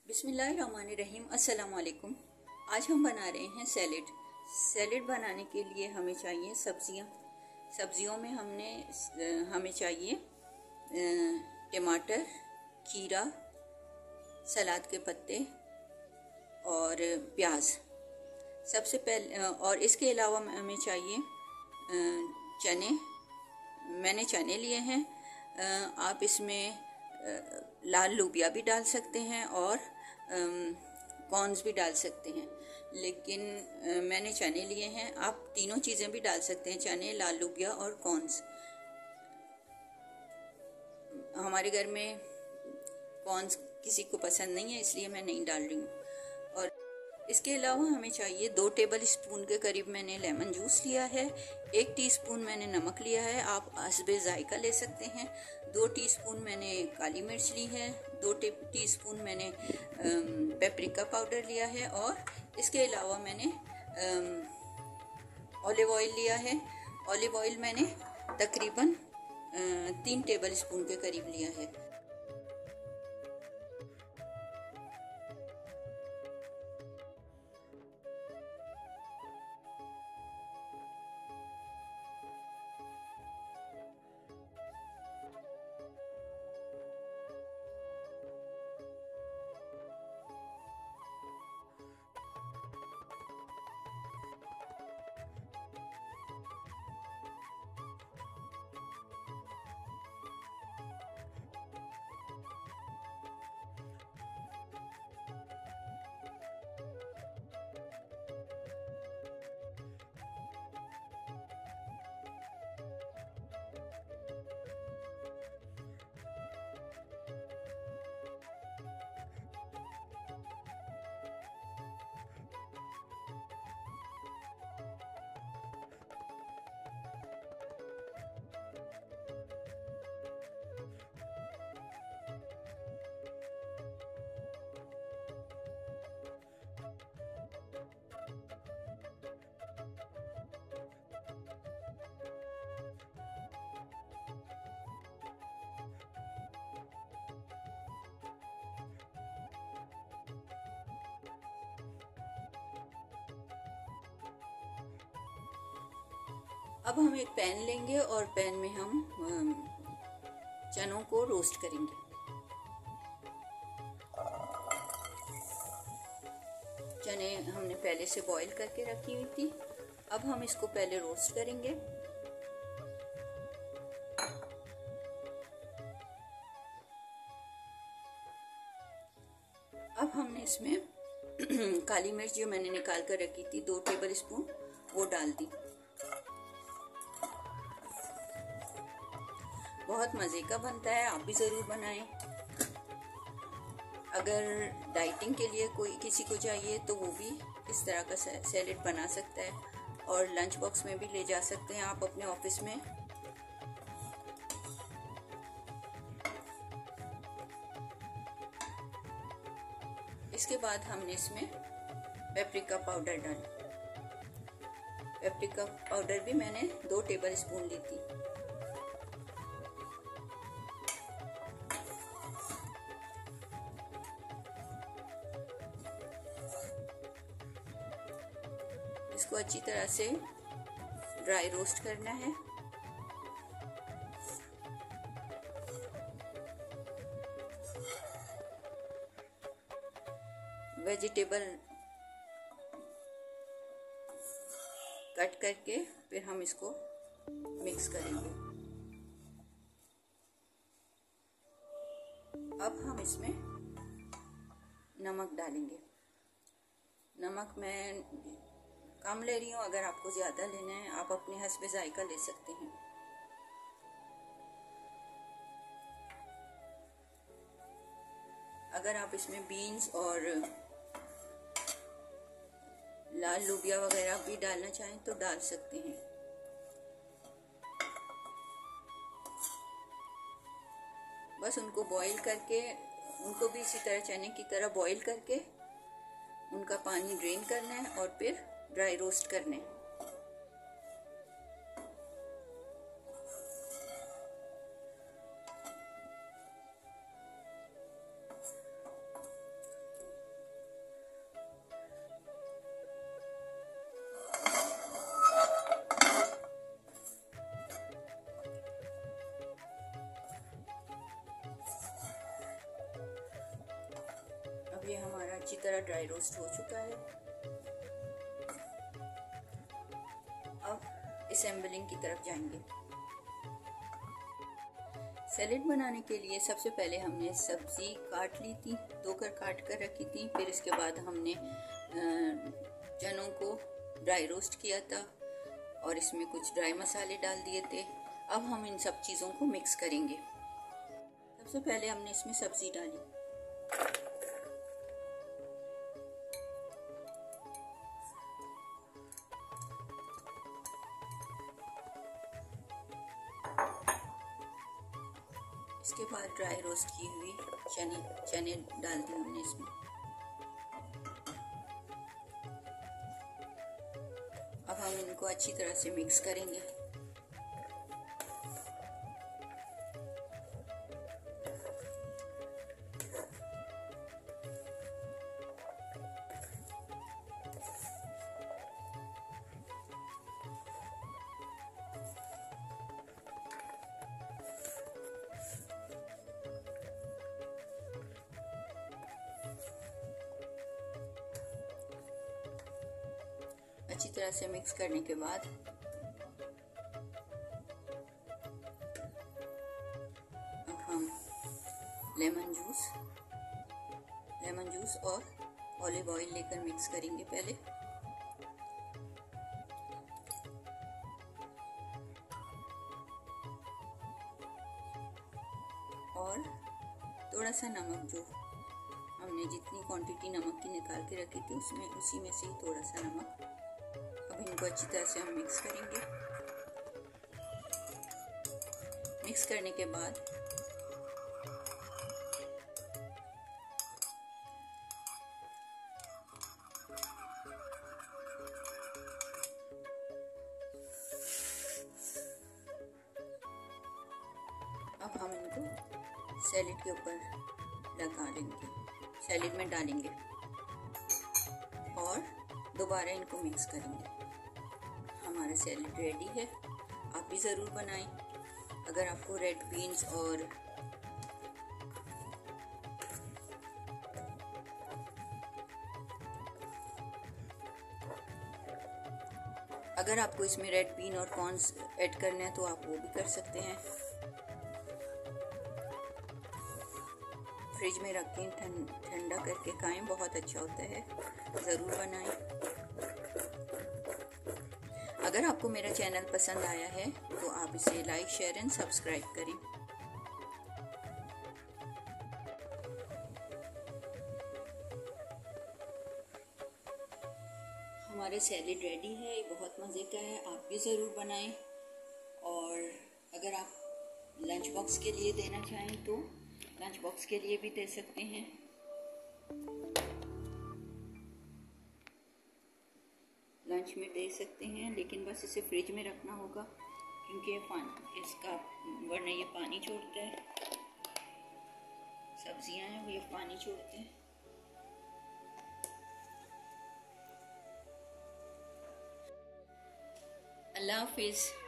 बिस्मिल्लाहिर्रहमानिर्रहीम। अस्सलाम वालेकुम। आज हम बना रहे हैं सैलेड। सैलेड बनाने के लिए हमें चाहिए सब्जियों में हमें चाहिए टमाटर, खीरा, सलाद के पत्ते और प्याज। सबसे पहले और इसके अलावा हमें चाहिए चने। मैंने चने लिए हैं। आप इसमें लाल लोबिया भी डाल सकते हैं और कॉर्न्स भी डाल सकते हैं, लेकिन मैंने चने लिए हैं। आप तीनों चीज़ें भी डाल सकते हैं, चने, लाल लोबिया और कॉर्न्स। हमारे घर में कॉर्न्स किसी को पसंद नहीं है, इसलिए मैं नहीं डाल रही हूँ। और इसके अलावा हमें चाहिए 2 टेबल स्पून के करीब मैंने लेमन जूस लिया है। 1 टीस्पून मैंने नमक लिया है, आप हस्बे जायका ले सकते हैं। 2 टीस्पून मैंने काली मिर्च ली है। 2 टीस्पून मैंने पेपरिका पाउडर लिया है। और इसके अलावा मैंने ऑलिव ऑयल लिया है। ऑलिव ऑयल मैंने तकरीबन 3 टेबल स्पून के करीब लिया है। अब हम एक पैन लेंगे और पैन में हम चनों को रोस्ट करेंगे। चने हमने पहले से बॉईल करके रखी हुई थी। अब हम इसको पहले रोस्ट करेंगे। अब हमने इसमें काली मिर्च जो मैंने निकाल कर रखी थी 2 टेबल स्पून वो डाल दी। बहुत मज़े का बनता है, आप भी ज़रूर बनाएं। अगर डाइटिंग के लिए कोई किसी को चाहिए तो वो भी इस तरह का सैलेड बना सकता है और लंच बॉक्स में भी ले जा सकते हैं आप अपने ऑफिस में। इसके बाद हमने इसमें पेपरिका पाउडर डाला। पेपरिका पाउडर भी मैंने 2 टेबल स्पून ली थी। इसको अच्छी तरह से ड्राई रोस्ट करना है। वेजिटेबल कट करके फिर हम इसको मिक्स करेंगे। अब हम इसमें नमक डालेंगे। नमक मैं कम ले रही हूँ, अगर आपको ज़्यादा लेना है आप अपने हस्बे जायका ले सकते हैं। अगर आप इसमें बीन्स और लाल लोबिया वगैरह भी डालना चाहें तो डाल सकते हैं। बस उनको बॉईल करके, उनको भी इसी तरह चने की तरह बॉईल करके उनका पानी ड्रेन करना है और फिर ड्राई रोस्ट करने हैं। अच्छी तरह ड्राई रोस्ट हो चुका है। अब असेंबलिंग की तरफ जाएंगे। सैलेड बनाने के लिए सबसे पहले हमने सब्जी काट ली थी, धोकर काट कर रखी थी। फिर इसके बाद हमने चनों को ड्राई रोस्ट किया था और इसमें कुछ ड्राई मसाले डाल दिए थे। अब हम इन सब चीज़ों को मिक्स करेंगे। सबसे पहले हमने इसमें सब्जी डाली। इसके बाद ड्राई रोस्ट की हुई चने डाल दी हमने इसमें। अब हम इनको अच्छी तरह से मिक्स करेंगे। अच्छी तरह से मिक्स करने के बाद अब हम लेमन जूस और ऑलिव ऑयल लेकर मिक्स करेंगे पहले। और थोड़ा सा नमक, जो हमने जितनी क्वांटिटी नमक की निकाल के रखी थी उसी में से ही थोड़ा सा नमक। अब इनको अच्छी तरह से हम मिक्स करेंगे। मिक्स करने के बाद अब हम इनको सैलेड के ऊपर लगा लेंगे, सैलेड में डालेंगे और दोबारा इनको मिक्स करेंगे। हमारा सैलेड रेडी है। आप भी ज़रूर बनाएं। अगर आपको रेड बीन्स और अगर आपको इसमें रेड बीन और कॉर्न्स ऐड करना है तो आप वो भी कर सकते हैं। फ्रिज में रख के ठंडा करके खाएं, बहुत अच्छा होता है। ज़रूर बनाएं। अगर आपको मेरा चैनल पसंद आया है तो आप इसे लाइक, शेयर एंड सब्सक्राइब करें। हमारे सैलेड रेडी है, ये बहुत मज़े का है। आप भी ज़रूर बनाएं। और अगर आप लंच बॉक्स के लिए देना चाहें तो लंच बॉक्स के लिए भी दे सकते हैं। लंच में दे सकते हैं, लेकिन बस इसे फ्रिज में रखना होगा क्योंकि इसका वरना ये पानी छोड़ता है। सब्जियां हैं वो ये पानी छोड़ते हैं। अल्लाह हाफिज़।